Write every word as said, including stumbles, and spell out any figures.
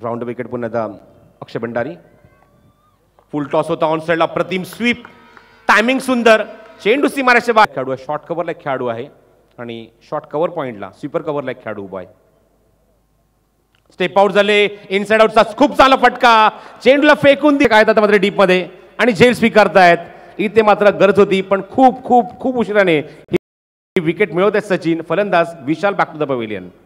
Round wicket पुन्हा Akshay Bhandari. Full toss होता on साइडला, प्रतिम स्वीप, टायमिंग सुंदर. चेंडू सीमारेषे बाहेर खेळाडू आहे, शॉर्ट कव्हरला एक खेळाडू आहे आणि शॉर्ट कव्हर पॉइंटला स्वीपर कव्हरला एक खेळाडू उभा आहे. स्टेप आउट झाले, इनसाइड आउटचा खूप चांगला फटका, चेंडूला फेकून दे काय मात्र डीप मध्ये आणि झेल स्वीकारतायत. इथे मात्र गरज होती पण खूप खूप खूप उशिराने ही विकेट मिळवत आहेत सचिन. फलंदाज Vishal back to the pavilion.